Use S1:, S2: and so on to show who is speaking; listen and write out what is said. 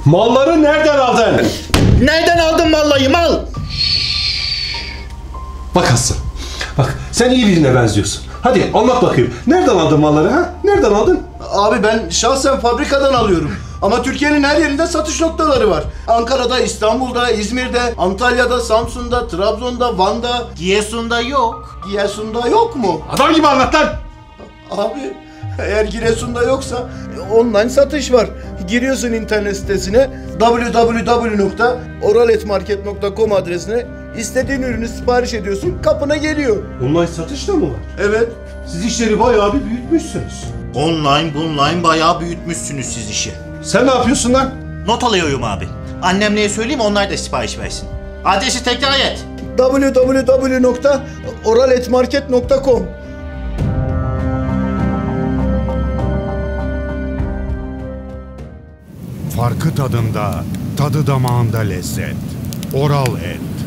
S1: Malları nereden aldın?
S2: Nereden aldın mallayı mal?
S1: Bak Aslı. Bak sen iyi birine benziyorsun. Hadi anlat bakayım. Nereden aldın malları ha? Nereden aldın?
S3: Abi ben şahsen fabrikadan alıyorum. Ama Türkiye'nin her yerinde satış noktaları var. Ankara'da, İstanbul'da, İzmir'de, Antalya'da, Samsun'da, Trabzon'da, Van'da.
S2: Giresun'da yok.
S3: Giresun'da yok mu?
S1: Adam gibi anlat lan.
S3: Abi eğer Giresun'da yoksa online satış var. Giriyorsun internet sitesine www.oraletmarket.com adresine istediğin ürünü sipariş ediyorsun, kapına geliyor.
S1: Online satış da mı var?
S3: Evet.
S1: Siz işleri bayağı bir büyütmüşsünüz.
S2: Online bayağı büyütmüşsünüz siz işi.
S1: Sen ne yapıyorsun lan?
S2: Not alıyorum abi. Annemlere söyleyeyim, onlar da sipariş versin. Adresi tekrar et.
S3: www.oraletmarket.com
S4: Farkı tadında, tadı damağında lezzet. Oral et.